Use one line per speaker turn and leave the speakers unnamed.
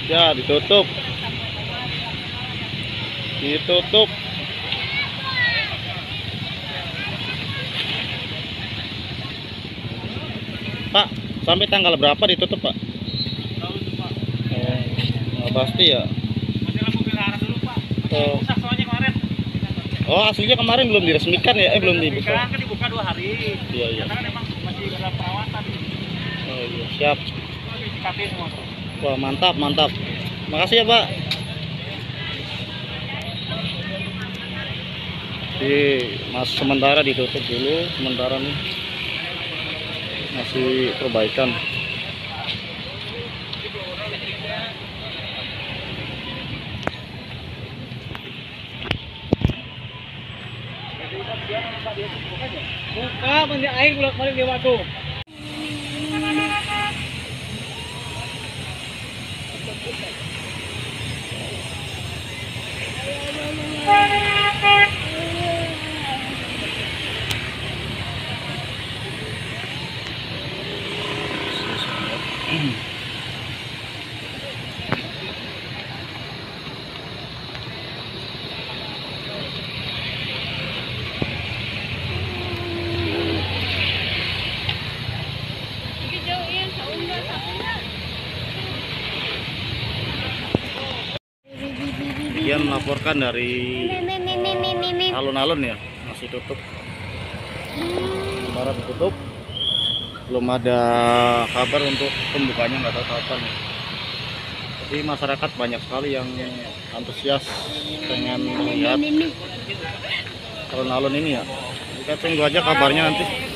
Ya, ditutup. Ditutup. Pak, sampai tanggal berapa ditutup, Pak?
Tahu itu, Pak.
Oh, nggak pasti ya.
Masih lampu merah dulu, Pak.
Oh.
Rusak soalnya kemarin.
Oh, aslinya kemarin belum diresmikan ya? Belum dibuka.
Kan dibuka 2 hari.
Iya, iya.
Karena kan emang masih dalam perawatan.
Oh, iya, siap.
Dikatin semua, Bro.
Wah, mantap, mantap. Makasih ya, Pak. Mas sementara ditutup dulu, sementara nih masih perbaikan.
Buka, mandi air bolak-balik di waduk.
Dia melaporkan dari alun-alun ya, masih tutup. Sementara ditutup, belum ada kabar untuk pembukanya, nggak tahu kapan ya. Jadi masyarakat banyak sekali yang antusias pengen melihat alun-alun ini ya. Kita tunggu aja kabarnya nanti.